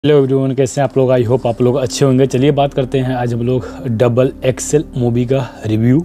Hello everyone, कैसे हैं आप लोग। आई होप आप लोग अच्छे होंगे। चलिए बात करते हैं आज हम लोग डबल एक्सेल मूवी का रिव्यू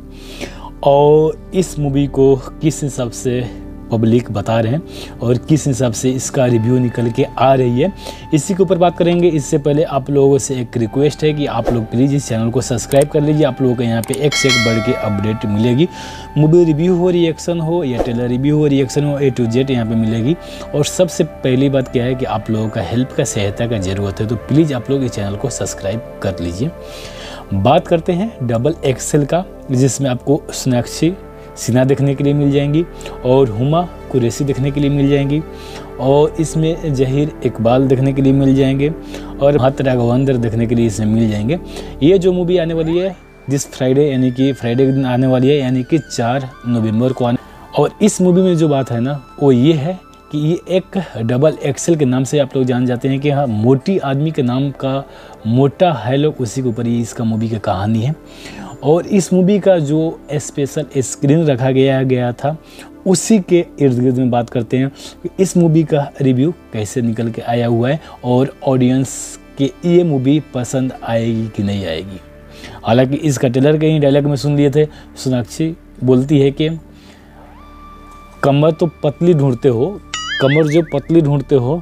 और इस मूवी को किस हिसाब से पब्लिक बता रहे हैं और किस हिसाब से इसका रिव्यू निकल के आ रही है, इसी के ऊपर बात करेंगे। इससे पहले आप लोगों से एक रिक्वेस्ट है कि आप लोग प्लीज़ इस चैनल को सब्सक्राइब कर लीजिए। आप लोगों को यहाँ पे एक से एक बढ़ के अपडेट मिलेगी। मूवी रिव्यू हो, रिएक्शन हो या ट्रेलर रिव्यू हो, रिएक्शन हो, A to Z यहाँ पे मिलेगी। और सबसे पहली बात क्या है कि आप लोगों का हेल्प का सहायता का ज़रूरत है, तो प्लीज़ आप लोग इस चैनल को सब्सक्राइब कर लीजिए। बात करते हैं डबल एक्सेल का, जिसमें आपको सोनाक्षी सिन्हा देखने के लिए मिल जाएंगी और हुमा कुरैशी देखने के लिए मिल जाएंगी और इसमें जहीर इकबाल देखने के लिए मिल जाएंगे और महत राघवेंद्र देखने के लिए इसमें मिल जाएंगे। ये जो मूवी आने वाली है जिस फ्राइडे यानी कि फ्राइडे के दिन आने वाली है, यानी कि 4 नवंबर को आने। और इस मूवी में जो बात है ना वो ये है कि ये एक डबल एक्सेल के नाम से आप लोग जान जाते हैं कि हाँ, मोटी आदमी के नाम का मोटा है लोग, उसी के ऊपर ये इसका मूवी की कहानी है। और इस मूवी का जो स्पेशल स्क्रीन रखा गया था उसी के इर्द गिर्द में बात करते हैं कि इस मूवी का रिव्यू कैसे निकल के आया हुआ है और ऑडियंस के ये मूवी पसंद आएगी कि नहीं आएगी। हालांकि इसका ट्रेलर के ही डायलॉग में सुन लिए थे, सोनाक्षी बोलती है कि कमर तो पतली ढूंढते हो, कमर जो पतली ढूंढते हो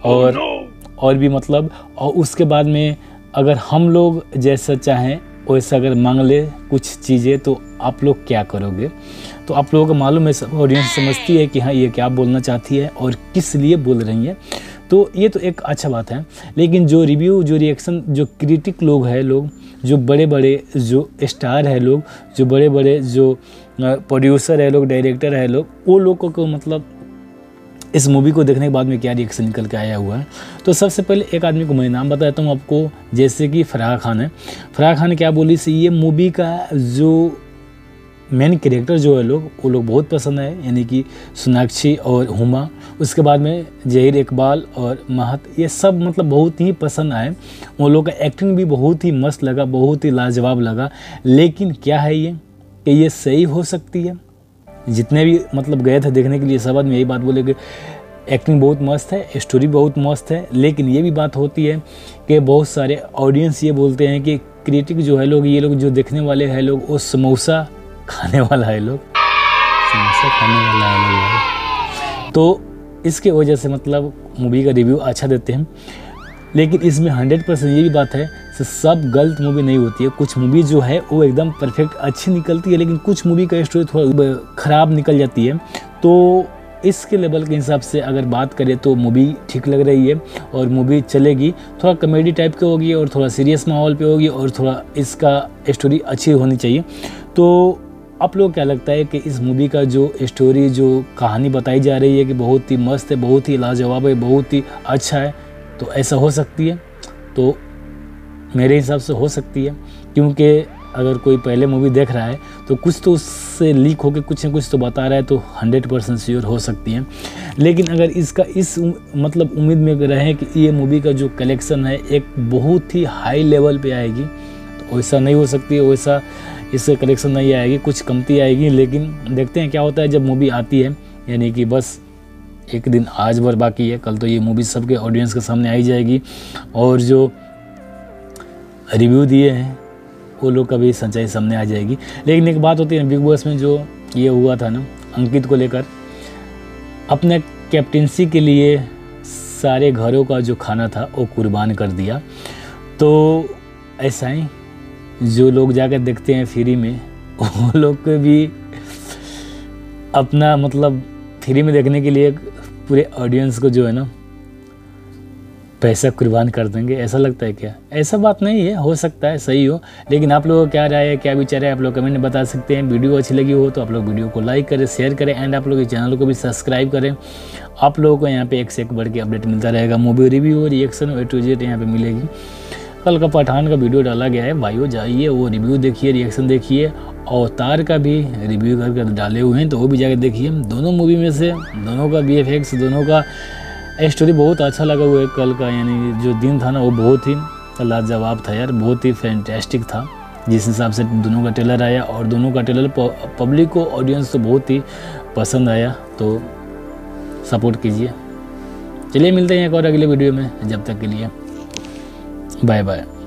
और भी मतलब, और उसके बाद में अगर हम लोग जैसा चाहें वैसा अगर मांग ले कुछ चीज़ें तो आप लोग क्या करोगे। तो आप लोगों को मालूम है, ऑडियंस समझती है कि हाँ ये क्या बोलना चाहती है और किस लिए बोल रही है। तो ये तो एक अच्छा बात है। लेकिन जो रिव्यू, जो रिएक्शन, जो क्रिटिक लोग हैं, लोग जो बड़े बड़े जो स्टार है लोग, जो बड़े बड़े जो प्रोड्यूसर है लोग, डायरेक्टर है लोग, वो लोगों को मतलब इस मूवी को देखने के बाद में क्या रिएक्शन निकल के आया हुआ है। तो सबसे पहले एक आदमी को मैं नाम बताता हूँ आपको, जैसे कि फराह खान है। फराह खान ने क्या बोली से ये मूवी का जो मेन कैरेक्टर जो है लोग, वो लोग बहुत पसंद है, यानी कि सोनाक्षी और हुमा, उसके बाद में जहीर इकबाल और महत, ये सब मतलब बहुत ही पसंद आए। उन लोग का एक्टिंग भी बहुत ही मस्त लगा, बहुत ही लाजवाब लगा। लेकिन क्या है ये कि ये सही हो सकती है। जितने भी मतलब गए थे देखने के लिए सब आदमी यही बात बोले कि एक्टिंग बहुत मस्त है, स्टोरी बहुत मस्त है। लेकिन ये भी बात होती है कि बहुत सारे ऑडियंस ये बोलते हैं कि क्रिटिक जो है लोग, ये लोग जो देखने वाले हैं लोग, वो समोसा खाने वाला है लोग, समोसा खाने वाला है लोग। तो इसके वजह से मतलब मूवी का रिव्यू अच्छा देते हैं। लेकिन इसमें 100% ये भी बात है कि सब गलत मूवी नहीं होती है। कुछ मूवी जो है वो एकदम परफेक्ट अच्छी निकलती है, लेकिन कुछ मूवी का स्टोरी थोड़ा ख़राब निकल जाती है। तो इसके लेवल के हिसाब से अगर बात करें तो मूवी ठीक लग रही है और मूवी चलेगी। थोड़ा कॉमेडी टाइप की होगी और थोड़ा सीरियस माहौल पे होगी और थोड़ा इसका स्टोरी अच्छी होनी चाहिए। तो आप लोग क्या लगता है कि इस मूवी का जो स्टोरी, जो कहानी बताई जा रही है कि बहुत ही मस्त है, बहुत ही लाजवाब है, बहुत ही अच्छा है, तो ऐसा हो सकती है? तो मेरे हिसाब से हो सकती है, क्योंकि अगर कोई पहले मूवी देख रहा है तो कुछ तो उससे लीक होकर कुछ न कुछ तो बता रहा है, तो 100% श्योर हो सकती है। लेकिन अगर इसका इस मतलब उम्मीद में रहे कि ये मूवी का जो कलेक्शन है एक बहुत ही हाई लेवल पे आएगी, तो वैसा नहीं हो सकती है। वैसा इससे कलेक्शन नहीं आएगी, कुछ कमती आएगी। लेकिन देखते हैं क्या होता है जब मूवी आती है, यानी कि बस एक दिन आज भर बाकी है, कल तो ये मूवी सबके ऑडियंस के सामने आई जाएगी और जो रिव्यू दिए हैं वो लोग का भी सच्चाई सामने आ जाएगी। लेकिन एक बात होती है बिग बॉस में जो ये हुआ था ना, अंकित को लेकर, अपने कैप्टेंसी के लिए सारे घरों का जो खाना था वो कुर्बान कर दिया। तो ऐसा ही जो लोग जाकर देखते हैं फ्री में, वो लोग को भी अपना मतलब फ्री में देखने के लिए पूरे ऑडियंस को जो है ना पैसा कुर्बान कर देंगे। ऐसा लगता है क्या? ऐसा बात नहीं है, हो सकता है सही हो। लेकिन आप लोगों को क्या राय है, क्या विचार है, आप लोग कमेंट में बता सकते हैं। वीडियो अच्छी लगी हो तो आप लोग वीडियो को लाइक करें, शेयर करें एंड आप लोग इस चैनल को भी सब्सक्राइब करें। आप लोगों को यहाँ पे एक से एक बढ़ के अपडेट मिलता रहेगा। मूवी रिव्यू और रिएक्शन A to Z यहाँ पे मिलेगी। कल का पठान का वीडियो डाला गया है, भाइयों जाइए वो रिव्यू देखिए, रिएक्शन देखिए। अवतार का भी रिव्यू करके डाले हुए हैं, तो वो भी जाकर देखिए। दोनों मूवी में से दोनों का VFX, दोनों का स्टोरी बहुत अच्छा लगा हुआ है। कल का यानी जो दिन था ना वो बहुत ही लाजवाब था यार, बहुत ही फैंटास्टिक था। जिस हिसाब से दोनों का ट्रेलर आया और दोनों का ट्रेलर पब्लिक को, ऑडियंस को बहुत ही पसंद आया, तो सपोर्ट कीजिए। चलिए मिलते हैं एक और अगले वीडियो में, जब तक के लिए बाय बाय।